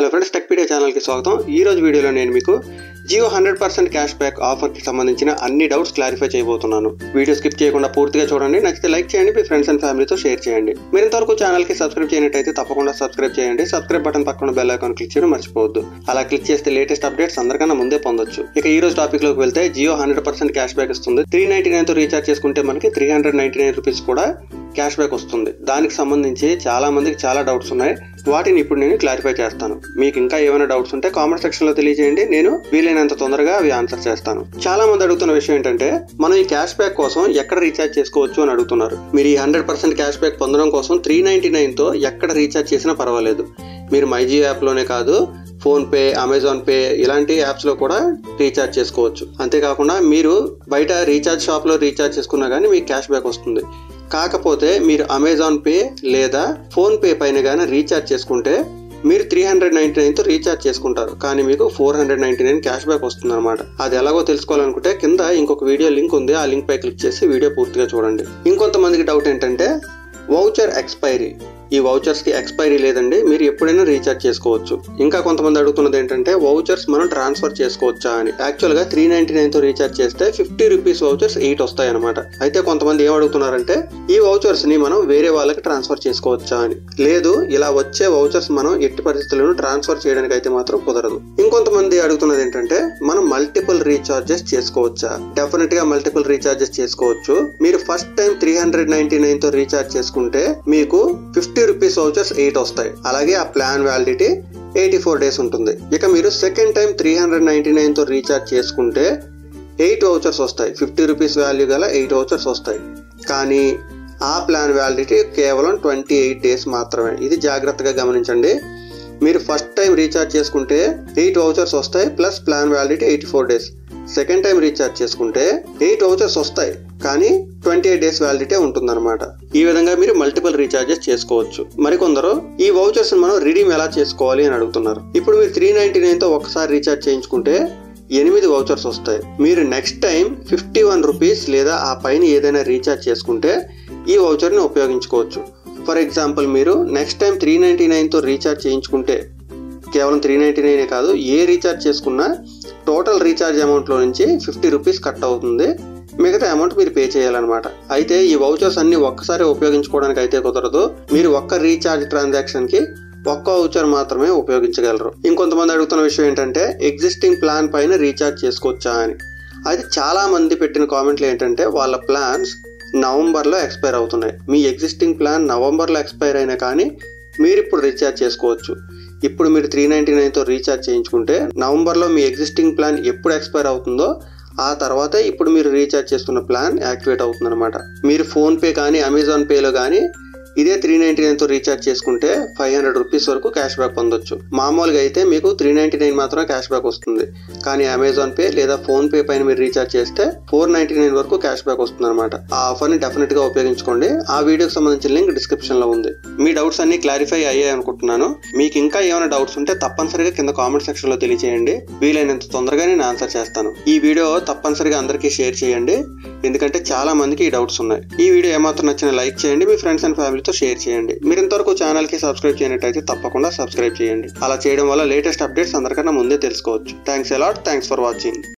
Hello friends, Techpedia ఛానల్కి స్వాగతం. ఈ రోజు వీడియోలో నేను మీకు జియో 100% క్యాష్ బ్యాక్ ఆఫర్కి సంబంధించిన అన్ని డౌట్స్ క్లారిఫై చేయబోతున్నాను. వీడియో స్కిప్ చేయకుండా పూర్తిగా చూడండి. నచ్చితే లైక్ చేయండి, మీ ఫ్రెండ్స్ అండ్ ఫ్యామిలీతో షేర్ చేయండి. మీరు ఇంతవరకు ఛానల్కి సబ్స్క్రైబ్ చేయనట్టయితే తప్పకుండా సబ్స్క్రైబ్ చేయండి. సబ్స్క్రైబ్ బటన్ పక్కన బెల్ ఐకాన్ క్లిక్ చేయడం మర్చిపోవద్దు. అలా క్లిక్ చేస్తే లేటెస్ట్ అప్డేట్స్ అందరికన్నా ముందే పొందొచ్చు. ఇక ఈ రోజు టాపిక్ లోకి వెళ్తే, జియో 100% క్యాష్ బ్యాక్ ఇస్తుంది. 399 తో రీఛార్జ్ చేసుకుంటే మనకి 399 రూపీస్ కూడా క్యాష్ బ్యాక్ వస్తుంది. దానికి సంబంధించి చాలా మందికి చాలా డౌట్స్ ఉన్నాయి. వాటిని ఇప్పుడు నేను క్లారిఫై చేస్తాను. మీకు ఇంకా ఏమైనా డౌట్స్ ఉంటే కామెంట్ సెక్షన్ లో తెలియజేయండి. నేను వీలైనంత తొందరగా అవి ఆన్సర్ చేస్తాను. చాలా మంది అడుగుతున్న విషయం ఏంటంటే, మనం ఈ క్యాష్ బ్యాక్ కోసం ఎక్కడ రీఛార్జ్ చేసుకోవచ్చు అని అడుగుతున్నారు. మీరు ఈ 100% క్యాష్ బ్యాక్ పొందడం కోసం 399 తో ఎక్కడ రీఛార్జ్ చేసినా పర్వాలేదు. మీరు మైజియో యాప్ లోనే కాదు, ఫోన్ పే, అమెజాన్ పే ఇలాంటి యాప్స్ లో కూడా రీఛార్జ్ చేసుకోవచ్చు. అంతేకాకుండా మీరు బయట రీఛార్జ్ షాప్ లో రీఛార్జ్ చేసుకున్నా గానీ మీకు క్యాష్ బ్యాక్ వస్తుంది. కాకపోతే మీరు అమెజాన్ పే లేదా ఫోన్ పే పైన గానీ రీఛార్జ్ చేసుకుంటే మీరు 399 తో రీఛార్జ్ చేసుకుంటారు, కానీ మీకు 499 క్యాష్ బ్యాక్ వస్తుంది అనమాట. అది ఎలాగో తెలుసుకోవాలనుకుంటే కింద ఇంకొక వీడియో లింక్ ఉంది, ఆ లింక్ పై క్లిక్ చేసి వీడియో పూర్తిగా చూడండి. ఇంకొంతమందికి డౌట్ ఏంటంటే, వౌచర్ ఎక్స్పైరీ. ఈ వౌచర్స్ కి ఎక్స్పైరీ లేదండి, మీరు ఎప్పుడైనా రీఛార్జ్ చేసుకోవచ్చు. ఇంకా కొంతమంది అడుగుతున్నది ఏంటంటే, వౌచర్స్ మనం ట్రాన్స్ఫర్ చేసుకోవచ్చా అని. యాక్చువల్ గా 399 తో రీఛార్జ్ చేస్తే 50 రూపీస్ వౌచర్స్ 8 వస్తాయి అనమాట. అయితే కొంతమంది ఏం అడుగుతున్నారంటే, ఈ వౌచర్స్ ని మనం వేరే వాళ్ళకి ట్రాన్స్ఫర్ చేసుకోవచ్చా అని. లేదు, ఇలా వచ్చే వౌచర్స్ మనం ఎట్టి పరిస్థితులను ట్రాన్స్ఫర్ చేయడానికి అయితే మాత్రం కుదరదు. ఇంకొంతమంది అడుగుతున్నది ఏంటంటే, మనం మల్టిపుల్ రీఛార్జెస్ చేసుకోవచ్చా. డెఫినెట్ గా మల్టిపుల్ రీఛార్జెస్ చేసుకోవచ్చు. మీరు ఫస్ట్ టైం 399 తో రీఛార్జ్ చేసుకుంటే మీకు 50 రూపీస్ వౌచర్స్ 8 వస్తాయి. అలాగే ఆ ప్లాన్ వ్యాలిడిటీ 84 డేస్ ఉంటుంది. ఇక మీరు సెకండ్ టైం 399 తో రీఛార్జ్ చేసుకుంటే 8 వౌచర్స్ వస్తాయి. 50 రూపీస్ వాల్యూ గల 8 వౌచర్స్ వస్తాయి. కానీ ఆ ప్లాన్ వ్యాలిడిటీ కేవలం 28 డేస్ మాత్రమే. ఇది జాగ్రత్తగా గమనించండి. మీరు ఫస్ట్ టైం రీఛార్జ్ చేసుకుంటే 8 వౌచర్స్ వస్తాయి, plus plan validity 84 days. Second time recharge చేసుకుంటే 8 వౌచర్స్ వస్తాయి, కానీ 28 డేస్ వ్యాలిడిటీ ఉంటుందన్నమాట. ఈ విధంగా మీరు మల్టిపుల్ రీఛార్జెస్ చేసుకోవచ్చు. మరికొందరు ఈ వౌచర్స్ మనం రిడీమ్ ఎలా చేసుకోవాలి అని అడుగుతున్నారు. ఇప్పుడు మీరు 399 తో ఒకసారి రీఛార్జ్ చేయించుకుంటే 8 వౌచర్స్ వస్తాయి. మీరు నెక్స్ట్ టైం 51 రూపీస్ లేదా ఆ పైన ఏదైనా రీఛార్జ్ చేసుకుంటే ఈ వౌచర్ ని ఉపయోగించుకోవచ్చు. ఫర్ ఎగ్జాంపుల్, మీరు నెక్స్ట్ టైం 399 తో రీఛార్జ్ చేయించుకుంటే కేవలం 399 కాదు, ఏ రీఛార్జ్ చేసుకున్నా టోటల్ రీఛార్జ్ అమౌంట్ లో నుంచి 50 రూపీస్ కట్ అవుతుంది. మిగతా అమౌంట్ మీరు పే చేయాలన్నమాట. అయితే ఈ వౌచర్స్ అన్ని ఒక్కసారి ఉపయోగించుకోవడానికి అయితే కుదరదు. మీరు ఒక్క రీఛార్జ్ ట్రాన్సాక్షన్ కి ఒక్క వౌచర్ మాత్రమే ఉపయోగించగలరు. ఇంకొంతమంది అడుగుతున్న విషయం ఏంటంటే, ఎగ్జిస్టింగ్ ప్లాన్ పైన రీఛార్జ్ చేసుకోవచ్చా అని. అది చాలా మంది పెట్టిన కామెంట్లు ఏంటంటే, వాళ్ళ ప్లాన్స్ నవంబర్ లో ఎక్స్పైర్ అవుతున్నాయి. మీ ఎగ్జిస్టింగ్ ప్లాన్ నవంబర్ లో ఎక్స్పైర్ అయినా కానీ మీరు ఇప్పుడు రీఛార్జ్ చేసుకోవచ్చు. ఇప్పుడు మీరు 399 తో రీఛార్జ్ చేయించుకుంటే నవంబర్ లో మీ ఎగ్జిస్టింగ్ ప్లాన్ ఎప్పుడు ఎక్స్పైర్ అవుతుందో ఆ తర్వాత ఇప్పుడు మీరు రీఛార్జ్ చేసుకున్న ప్లాన్ యాక్టివేట్ అవుతుంది అనమాట. మీరు ఫోన్ పే కానీ అమెజాన్ పేలో కానీ ఇదే 399 తో రీఛార్జ్ చేసుకుంటే 500 రూపీస్ వరకు క్యాష్ బ్యాక్ పొందొచ్చు. మామూలుగా అయితే మీకు 399 మాత్రమే క్యాష్ బ్యాక్ వస్తుంది. కానీ అమెజాన్ పే లేదా ఫోన్ పే పైన మీరు రీఛార్జ్ చేస్తే 499 వరకు క్యాష్ బ్యాక్ వస్తుంది అనమాట. ఆ ఆఫర్ ని డెఫినెట్ గా ఉపయోగించుకోండి. ఆ వీడియోకి సంబంధించిన లింక్ డిస్క్రిప్షన్ లో ఉంది. మీ డౌట్స్ అన్ని క్లారిఫై అయ్యాయి అనుకుంటున్నాను. మీకు ఇంకా ఏమైనా డౌట్స్ ఉంటే తప్పనిసరిగా కింద కామెంట్ సెక్షన్ లో తెలియజేయండి. వీలైనంత తొందరగా నేను ఆన్సర్ చేస్తాను. ఈ వీడియో తప్పనిసరిగా అందరికీ షేర్ చేయండి, ఎందుకంటే చాలా మందికి ఈ డౌట్స్ ఉన్నాయి. ఈ వీడియో ఏమాత్రం నచ్చినా లైక్ చేయండి, మీ ఫ్రెండ్స్ అండ్ ఫ్యామిలీతో షేర్ చేయండి. మీరు ఇంతవరకు ఛానల్ కి సబ్స్క్రైబ్ చేయనట్టయితే తప్పకుండా సబ్స్క్రైబ్ చేయండి. అలా చేయడం వల్ల లేటెస్ట్ అప్డేట్స్ అందరికన్నా ముందే తెలుసుకోవచ్చు. Thanks a lot. Thanks for watching.